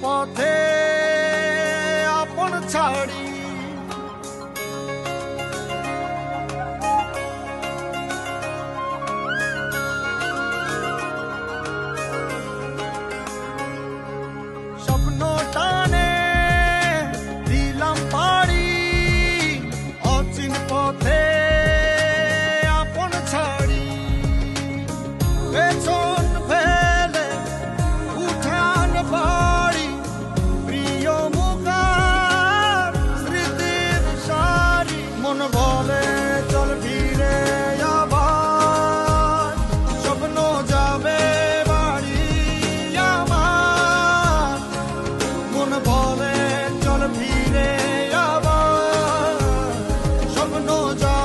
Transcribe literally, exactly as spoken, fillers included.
পথে আপন ছাড়ি স্বপ্ন টানে দিলাম পাড়ি অচিন পথে আপন ছাড়ি পেছন ফেলে উঠান বাড়ি প্রিয় মুখার স্মৃতির সারি মন বলে চল ফিরে আবার স্বপ্ন যাবে বাড়ি আমার মন বলে চল ফিরে আবার স্বপ্ন যাবে